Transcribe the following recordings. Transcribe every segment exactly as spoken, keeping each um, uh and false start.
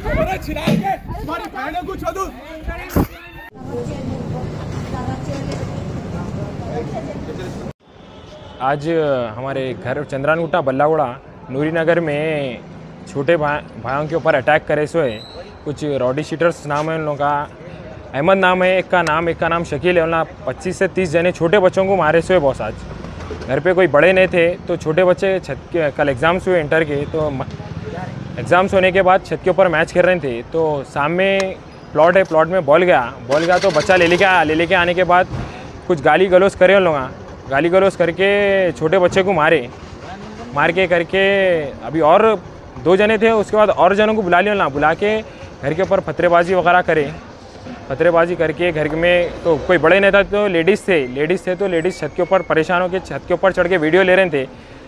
आज हमारे घर चंद्रानगुट्टा बल्लागुड़ा नूरी नगर में छोटे भाई भाइयों के ऊपर अटैक करे सो है। कुछ रॉडी शीटर्स नाम है उन लोगों का, अहमद नाम है एक का नाम, एक का नाम शकील है। उन्होंने पच्चीस से तीस जने छोटे बच्चों को मारे सो है बॉस। आज घर पे कोई बड़े नहीं थे तो छोटे बच्चे छत के, कल एग्ज़ाम्स हुए इंटर के, तो एग्ज़ाम्स होने के बाद छत के ऊपर मैच खेल रहे थे। तो सामने प्लॉट है, प्लॉट में बॉल गया बॉल गया तो बच्चा ले लेके आया। ले लेके आने के बाद कुछ गाली गलौज करे उन लोग, गाली गलौज करके छोटे बच्चे को मारे। मार के करके अभी और दो जने थे, उसके बाद और जनों को बुला लिया ना, बुला के घर के ऊपर पत्थरबाजी वगैरह करे। पत्थरबाजी करके घर में तो कोई बड़े नहीं था तो लेडीज़ थे लेडीज़ थे तो लेडीज़ छत के ऊपर परेशान होकर छत के ऊपर चढ़ के वीडियो ले रहे थे।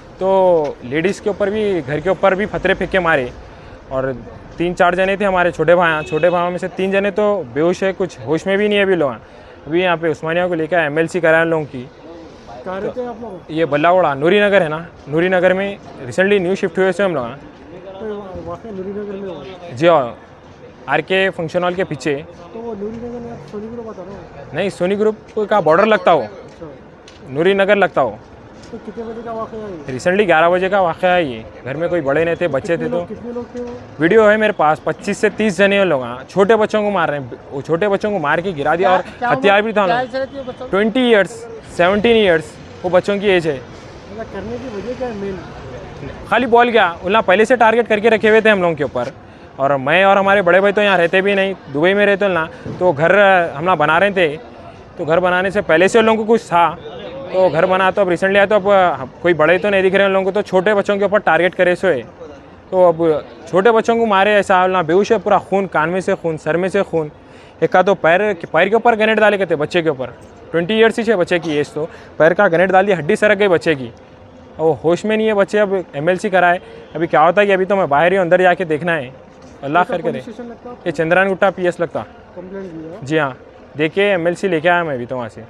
तो लेडीज़ के ऊपर भी, घर के ऊपर भी पत्थरे फेंक के मारे। और तीन चार जने थे हमारे छोटे भाई, छोटे भाइयों में से तीन जने तो बेहोश है, कुछ होश में भी नहीं है अभी लोग। अभी यहाँ पे उस्मानिया को लेकर एम एल सी कराए लोगों की। कहाँ रहते हैं आप लोग? ये बल्लागुड़ा नूरी नगर है ना, नूरी नगर में रिसेंटली न्यू शिफ्ट हुए से हम लोग। तो वाकई नूरी नगर में हो? जी हाँ, आर के फंक्शन हॉल के पीछे। तो वो नूरी नगर में आप सोनी ग्रुप बता रहे हो? नहीं, सोनी ग्रुप का बॉर्डर लगता हो, नूरी नगर लगता हो। तो कितने बजे का वाकया है? रिसेंटली ग्यारह बजे का वाकया है ये। घर में कोई बड़े नहीं थे, बच्चे थे। तो कितने लोग थे वो? वीडियो है मेरे पास, पच्चीस से तीस जने लोग छोटे बच्चों को मार रहे हैं। वो छोटे बच्चों को मार के गिरा दिया और हथियार भी था। ट्वेंटी ईयर्स सेवनटीन ईयर्स वो बच्चों की एज है। करने की वजह क्या है मेन? खाली बॉल गया, उन्हें पहले से टारगेट करके रखे हुए थे हम लोगों के ऊपर। और मैं और हमारे बड़े भाई तो यहाँ रहते भी नहीं, दुबई में रहते ना, तो घर हम लोग बना रहे थे। तो घर बनाने से पहले से उन लोगों को कुछ था, तो घर बना तो अब रिसेंटली आया तो अब कोई बड़े तो नहीं दिख रहे उन लोगों को, तो छोटे बच्चों के ऊपर टारगेट करे सो है। तो अब छोटे बच्चों को मारे, ऐसा ना बेहोश है, पूरा खून, कान में से खून, सर में से खून। एक का तो पैर पैर के ऊपर ग्रेनेड डाले थे बच्चे के ऊपर। ट्वेंटी ईयर्स ही है बच्चे की एज, तो पैर का ग्रेनेड डाल दी, हड्डी सरक गई बच्चे की। वो होश में नहीं है बच्चे। अब एम एल सी कराए, अभी क्या होता है कि अभी तो मैं बाहर ही अंदर जाके देखना है, अल्लाह खैर करे। ये चंद्रानगुट्टा पी एस लगता। जी हाँ, देखे एम एल सी लेके आया मैं अभी तो वहाँ से।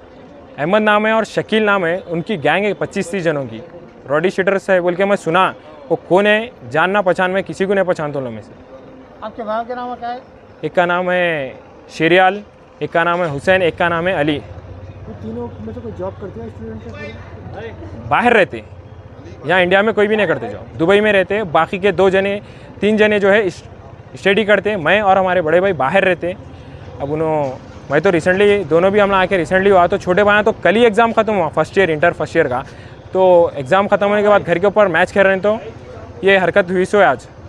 अहमद नाम है और शकील नाम है, उनकी गैंग है पच्चीस तीस जनों की, रॉडी शीटर्स है बोल के मैं सुना। वो कौन है जानना पहचान, में किसी को नहीं पहचानता उन में से। आपके भाई का नाम क्या है? एक का नाम है शेरियाल, एक का नाम है हुसैन, एक का नाम है अली। तीनों में से कोई जॉब करते हैं स्टूडेंट? बाहर रहते, यहाँ इंडिया में कोई भी नहीं करते जॉब, दुबई में रहते। बाकी के दो जने तीन जने जो है स्टडी करते, मैं और हमारे बड़े भाई बाहर रहते। अब उन्होंने, मैं तो रिसेंटली दोनों भी हम लोग आके रिसेंटली हुआ, तो छोटे भाई तो कल ही एग्ज़ाम ख़त्म हुआ, first year inter first year का। तो एग्ज़ाम ख़त्म होने के बाद घर के ऊपर मैच खेल रहे हैं, तो ये हरकत हुई सो है आज।